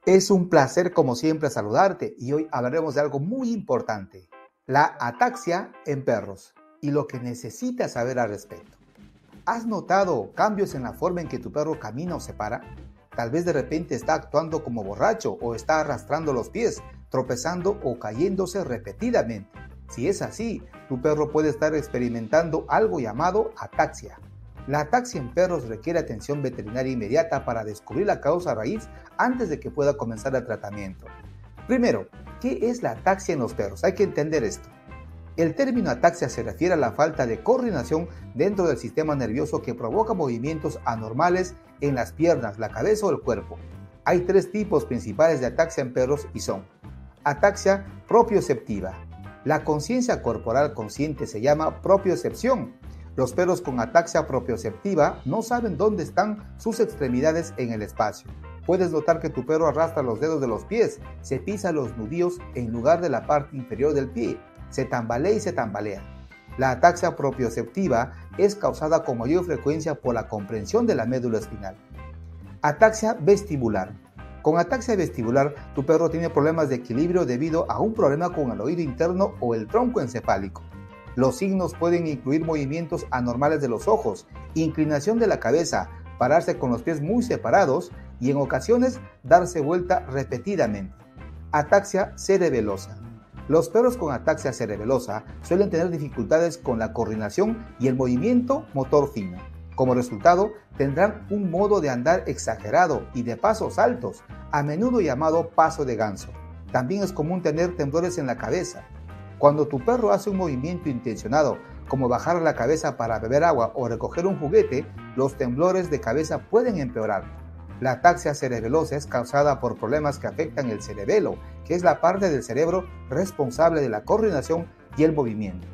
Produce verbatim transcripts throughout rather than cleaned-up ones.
Es un placer como siempre saludarte y hoy hablaremos de algo muy importante, la ataxia en perros y lo que necesitas saber al respecto. ¿Has notado cambios en la forma en que tu perro camina o se para? Tal vez de repente está actuando como borracho o está arrastrando los pies, tropezando o cayéndose repetidamente. Si es así, tu perro puede estar experimentando algo llamado ataxia. La ataxia en perros requiere atención veterinaria inmediata para descubrir la causa raíz antes de que pueda comenzar el tratamiento. Primero, ¿qué es la ataxia en los perros? Hay que entender esto. El término ataxia se refiere a la falta de coordinación dentro del sistema nervioso que provoca movimientos anormales en las piernas, la cabeza o el cuerpo. Hay tres tipos principales de ataxia en perros y son: ataxia propioceptiva. La conciencia corporal consciente se llama propiocepción. Los perros con ataxia propioceptiva no saben dónde están sus extremidades en el espacio. Puedes notar que tu perro arrastra los dedos de los pies, se pisa los nudillos en lugar de la parte inferior del pie, se tambalea y se tambalea. La ataxia propioceptiva es causada con mayor frecuencia por la comprensión de la médula espinal. Ataxia vestibular. Con ataxia vestibular, tu perro tiene problemas de equilibrio debido a un problema con el oído interno o el tronco encefálico. Los signos pueden incluir movimientos anormales de los ojos, inclinación de la cabeza, pararse con los pies muy separados y en ocasiones darse vuelta repetidamente. Ataxia cerebelosa. Los perros con ataxia cerebelosa suelen tener dificultades con la coordinación y el movimiento motor fino. Como resultado, tendrán un modo de andar exagerado y de pasos altos, a menudo llamado paso de ganso. También es común tener temblores en la cabeza. Cuando tu perro hace un movimiento intencionado, como bajar la cabeza para beber agua o recoger un juguete, los temblores de cabeza pueden empeorar. La ataxia cerebelosa es causada por problemas que afectan el cerebelo, que es la parte del cerebro responsable de la coordinación y el movimiento.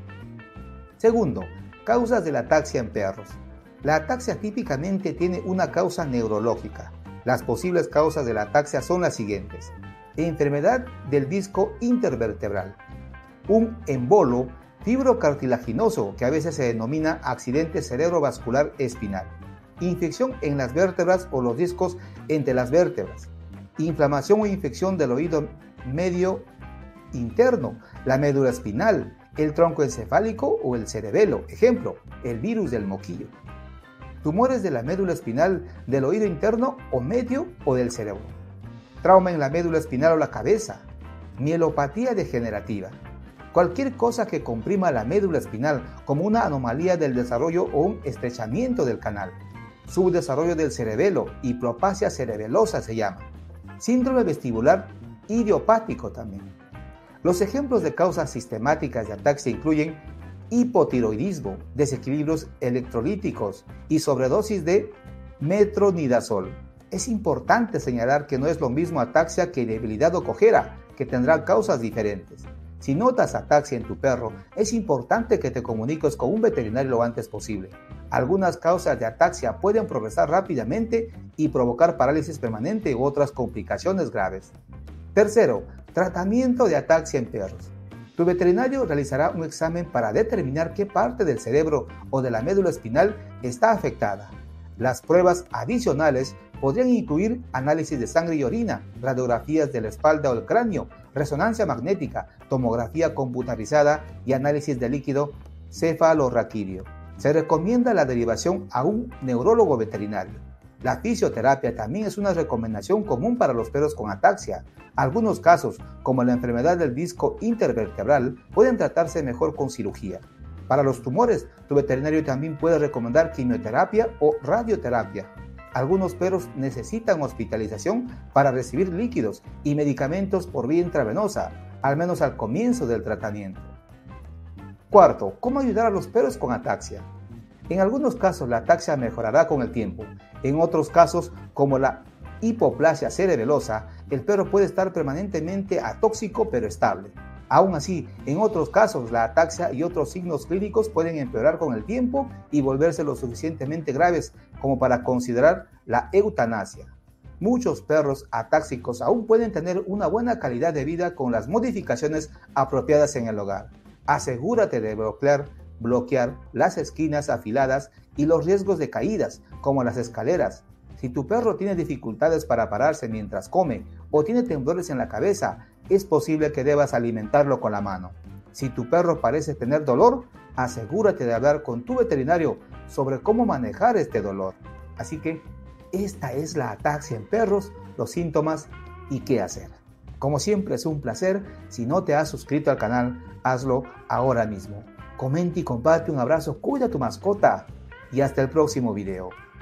Segundo, causas de la ataxia en perros. La ataxia típicamente tiene una causa neurológica. Las posibles causas de la ataxia son las siguientes: enfermedad del disco intervertebral, un embolo fibrocartilaginoso que a veces se denomina accidente cerebrovascular espinal, infección en las vértebras o los discos entre las vértebras, inflamación o infección del oído medio interno, la médula espinal, el tronco encefálico o el cerebelo, ejemplo, el virus del moquillo, tumores de la médula espinal, del oído interno o medio o del cerebro, trauma en la médula espinal o la cabeza, mielopatía degenerativa. Cualquier cosa que comprima la médula espinal, como una anomalía del desarrollo o un estrechamiento del canal. Subdesarrollo del cerebelo, hipoplasia cerebelosa se llama. Síndrome vestibular idiopático también. Los ejemplos de causas sistemáticas de ataxia incluyen hipotiroidismo, desequilibrios electrolíticos y sobredosis de metronidazol. Es importante señalar que no es lo mismo ataxia que debilidad o cojera, que tendrán causas diferentes. Si notas ataxia en tu perro, es importante que te comuniques con un veterinario lo antes posible. Algunas causas de ataxia pueden progresar rápidamente y provocar parálisis permanente u otras complicaciones graves. Tercero, tratamiento de ataxia en perros. Tu veterinario realizará un examen para determinar qué parte del cerebro o de la médula espinal está afectada. Las pruebas adicionales podrían incluir análisis de sangre y orina, radiografías de la espalda o el cráneo, resonancia magnética, tomografía computarizada y análisis de líquido cefalorraquídeo. Se recomienda la derivación a un neurólogo veterinario. La fisioterapia también es una recomendación común para los perros con ataxia. Algunos casos, como la enfermedad del disco intervertebral, pueden tratarse mejor con cirugía. Para los tumores, tu veterinario también puede recomendar quimioterapia o radioterapia. Algunos perros necesitan hospitalización para recibir líquidos y medicamentos por vía intravenosa, al menos al comienzo del tratamiento. Cuarto, ¿cómo ayudar a los perros con ataxia? En algunos casos la ataxia mejorará con el tiempo. En otros casos, como la hipoplasia cerebelosa, el perro puede estar permanentemente atóxico pero estable. Aún así, en otros casos, la ataxia y otros signos clínicos pueden empeorar con el tiempo y volverse lo suficientemente graves como para considerar la eutanasia. Muchos perros atáxicos aún pueden tener una buena calidad de vida con las modificaciones apropiadas en el hogar. Asegúrate de bloquear, bloquear las esquinas afiladas y los riesgos de caídas, como las escaleras. Si tu perro tiene dificultades para pararse mientras come o tiene temblores en la cabeza, es posible que debas alimentarlo con la mano. Si tu perro parece tener dolor, asegúrate de hablar con tu veterinario sobre cómo manejar este dolor. Así que, esta es la ataxia en perros, los síntomas y qué hacer. Como siempre es un placer. Si no te has suscrito al canal, hazlo ahora mismo. Comenta y comparte. Un abrazo, cuida a tu mascota y hasta el próximo video.